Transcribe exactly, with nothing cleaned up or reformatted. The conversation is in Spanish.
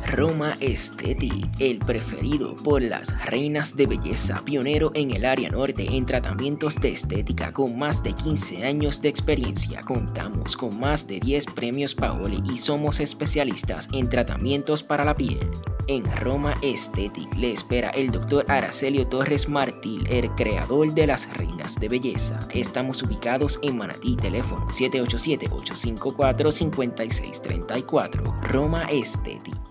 Roma Aesthetic, el preferido por las reinas de belleza, pionero en el área norte en tratamientos de estética con más de quince años de experiencia. Contamos con más de diez premios Paoli y somos especialistas en tratamientos para la piel. En Roma Aesthetic le espera el doctor Aracelio Torres Martil, el creador de las reinas de belleza. Estamos ubicados en Manatí, teléfono siete ocho siete, ocho cinco cuatro, cinco seis tres cuatro. Roma Aesthetic.